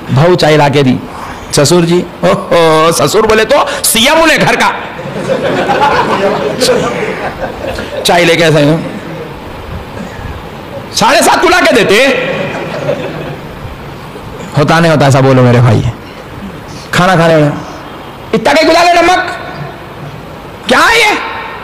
भाऊ चाय ला के दी, ससुर जी, ओहो ससुर बोले तो सीएम बोले घर का, चाय लेके ऐसा 7:30 को ला के देते, होता नहीं होता ऐसा बोलो मेरे भाई। खाना खाने में इतना कहीं गुला ले नमक, क्या है ये?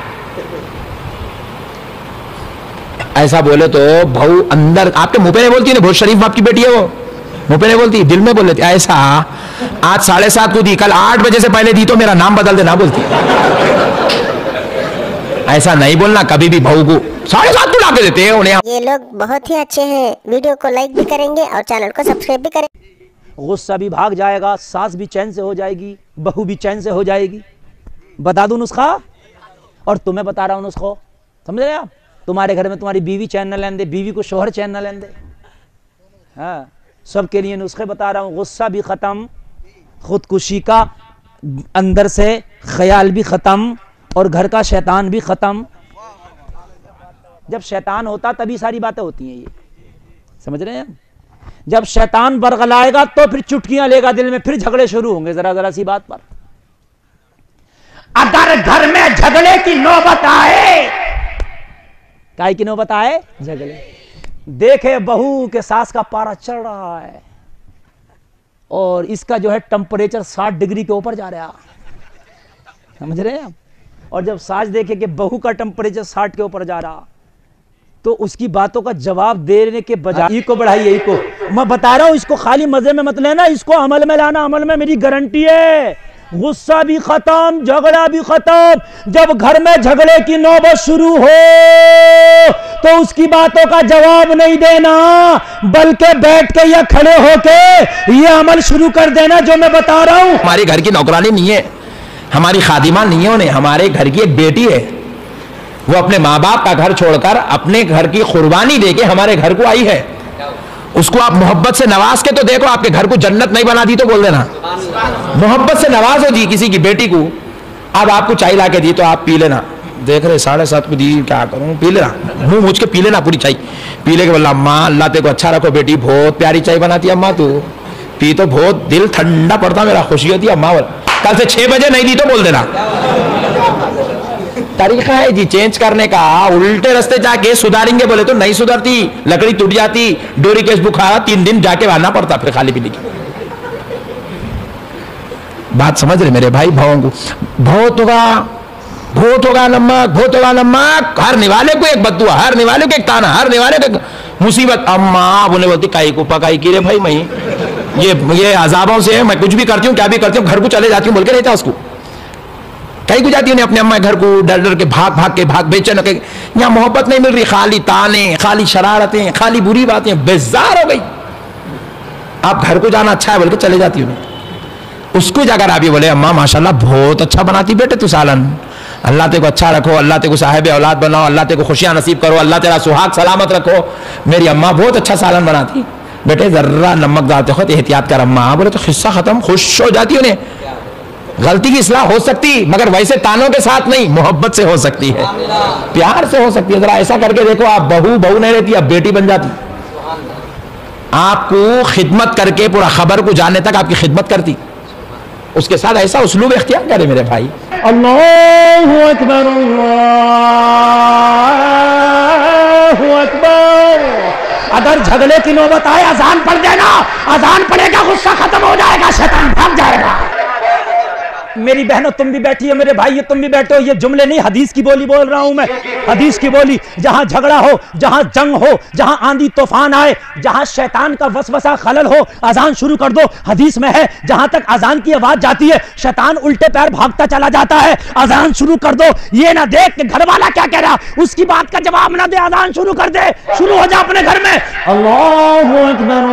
ऐसा बोले तो भाऊ अंदर आपके मुंह पे नहीं बोलती, बहुत शरीफ बाप की बेटी है वो, मुंह पे नहीं बोलती, दिल में बोल लेती। ऐसा आज 7:30 को दी, कल 8 बजे से पहले दी तो मेरा नाम बदल देना बोलती। ऐसा नहीं बोलना कभी भी, भाऊ को 7:30 को ला के देते हैं उन्हें। ये लोग बहुत ही अच्छे हैं, वीडियो को लाइक भी करेंगे और चैनल को सब्सक्राइब भी करें। गुस्सा भी भाग जाएगा, सास भी चैन से हो जाएगी, बहू भी चैन से हो जाएगी। बता दूं नुस्खा, और तुम्हें बता रहा हूं नुस्खा, समझ रहे आप? तुम्हारे घर में तुम्हारी बीवी चैन न लेने दे, बीवी को शोहर चैन न लेने दे। हाँ, सबके लिए नुस्खे बता रहा हूं। गुस्सा भी खत्म, खुदकुशी का अंदर से ख्याल भी खत्म, और घर का शैतान भी खत्म। जब शैतान होता तभी सारी बातें होती हैं, ये समझ रहे हैं? जब शैतान बरगलाएगा तो फिर चुटकियां लेगा दिल में, फिर झगड़े शुरू होंगे जरा जरा सी बात पर। अगर घर में झगड़े की नौबत आए, काय की नौबत आए? झगड़े। देखे बहू के सास का पारा चढ़ रहा है और इसका जो है टेम्परेचर 60 डिग्री के ऊपर जा रहा है, समझ रहे हैं आप? और जब सास देखे कि बहू का टेम्परेचर 60 के ऊपर जा रहा, तो उसकी बातों का जवाब देने के बजाय को बढ़ाइए, को मैं बता रहा हूं, इसको खाली मजे में मत लेना, इसको अमल में लाना। अमल में मेरी गारंटी है, गुस्सा भी खत्म, झगड़ा भी खत्म। जब घर में झगड़े की नौबत शुरू हो तो उसकी बातों का जवाब नहीं देना, बल्कि बैठ के या खड़े होके ये अमल शुरू कर देना जो मैं बता रहा हूं। हमारी घर की नौकरानी नहीं है, हमारी खादिमा नहीं है, उन्हें हमारे घर की एक बेटी है। वो अपने माँ बाप का घर छोड़कर अपने घर की कुर्बानी देके हमारे घर को आई है। उसको आप मोहब्बत से नवाज के तो देखो, आपके घर को जन्नत नहीं बना दी तो बोल देना। मोहब्बत से नवाजो जी किसी की बेटी को। अब आपको चाय ला के दी तो आप पी लेना, देख रहे 7:30 को दी, क्या करूं, पी लेना, मुंह मुझ के पी लेना पूरी चाय। पी ले के बोला अम्मा अल्लाह तेरे को अच्छा रखो बेटी, बहुत प्यारी चाय बनाती है अम्मा, तू पी तो बहुत दिल ठंडा पड़ता मेरा, खुशी होती है अम्मा। कल से 6 बजे नहीं दी तो बोल देना। तरीका है जी चेंज करने का। उल्टे रास्ते जाके सुधारेंगे बोले तो नहीं सुधरती, लकड़ी टूट जाती, डोरी केस बुखारा 3 दिन जाके आना पड़ता फिर खाली पीने की। बात समझ रहे मेरे भाई? भावों को बहुत होगा, बहुत होगा नमक, बहुत होगा नमक। हर निवाले को एक बद्दुआ, हर निवाले को एक ताना, हर निवाले को मुसीबत। अम्मा बोले बोलती काई को पकाई की रे भाई, मैं ये अजाबों से मैं कुछ भी करती हूँ, क्या भी करती हूँ, घर को चले जाती हूँ बोल के रहता उसको। कहीं को जाती है अपने अम्मा घर को, डर डर के भाग भाग के बेचैन होके। यहाँ मोहब्बत नहीं मिल रही, खाली ताने, खाली शरारतें, खाली बुरी बातें, बेजार हो गई। आप घर को जाना अच्छा है बोल के चले जाती हूँ। उसको जाकर आप ये बोले अम्मा माशाल्लाह बहुत अच्छा बनाती बेटे तू सालन, अल्लाह तेरे को अच्छा रखो, अल्लाह तेरे को साहिब औलाद बनाओ, अल्लाह तेरे को खुशियां नसीब करो, अल्लाह तेरा सुहाग सलामत रखो, मेरी अम्मा बहुत अच्छा सालन बनाती। बेटे जर्रा नमक डालते हो तो एहतियात कर अम्मा। बोले तो किस्सा खत्म, खुश हो जाती उन्हें। गलती की इस्लाह हो सकती, मगर वैसे तानों के साथ नहीं, मोहब्बत से हो सकती है, प्यार से हो सकती है। जरा ऐसा करके देखो, आप बहू नहीं रहती, अब बेटी बन जाती। आपको खिदमत करके पूरा खबर को जानने तक आपकी खिदमत करती। उसके साथ ऐसा उसलूब इख्तियार करे मेरे भाई। अल्लाहु अकबर, अल्लाहु अकबर। अगर झगड़े की नौबत आए अजान पढ़ देना, अजान पढ़ेगा गुस्सा खत्म हो जाएगा, शैतान भाग जाएगा। मेरी बहनों तुम भी बैठी हो, मेरे भाई तुम भी बैठो, ये जुमले नहीं हदीस की बोली बोल रहा हूं मैं, हदीस की बोली। जहां झगड़ा हो, जहां जंग हो, जहां आंधी तूफान आए, जहां शैतान का वसवसा खलल हो, अजान शुरू कर दो। हदीस में है जहां तक अजान की आवाज जाती है शैतान उल्टे पैर भागता चला जाता है। अजान शुरू कर दो, ये ना देख कि घर वाला क्या कह रहा, उसकी बात का जवाब ना दे, अजान शुरू कर दे, शुरू हो जा अपने घर में। अल्लाहु अकबर,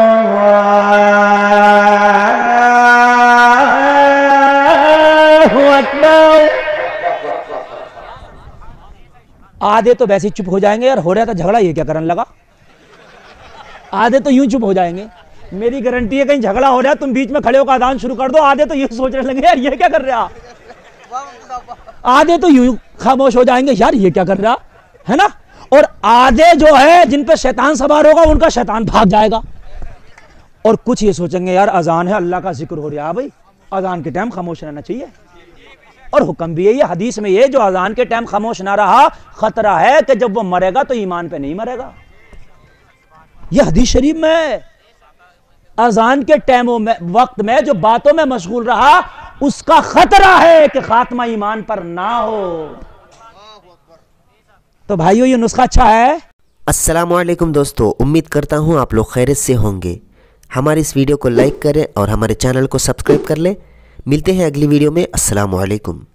आधे तो वैसे ही चुप हो जाएंगे, यार हो रहा था झगड़ा, ये क्या करने लगा। आधे तो यूं चुप हो जाएंगे, मेरी गारंटी है कहीं झगड़ा हो रहा है तुम बीच में खड़े होकर अजान शुरू कर दो, आधे तो ये सोचने लगे यार ये क्या कर रहा। आधे तो यूं खामोश हो जाएंगे, यार ये क्या कर रहा है ना। और आधे जो है जिन पे शैतान सवार होगा उनका शैतान भाग जाएगा। और कुछ ये सोचेंगे यार अजान है, अल्लाह का जिक्र हो रहा है, भाई अजान के टाइम खामोश रहना चाहिए। और हुक्म भी है ये हदीस में, ये जो अजान के टाइम खामोश ना रहा खतरा है कि जब वो मरेगा तो ईमान पे नहीं मरेगा। ये हदीस शरीफ में अजान के टाइमों में, वक्त में जो बातों में मशगूल रहा उसका खतरा है कि खात्मा ईमान पर ना हो। तो भाइयों ये नुस्खा अच्छा है। अस्सलामुअलैकुम दोस्तों, उम्मीद करता हूँ आप लोग खैरियत से होंगे। हमारी इस वीडियो को लाइक करें और हमारे चैनल को सब्सक्राइब कर लें। मिलते हैं अगली वीडियो में। अस्सलामुअलैकुम।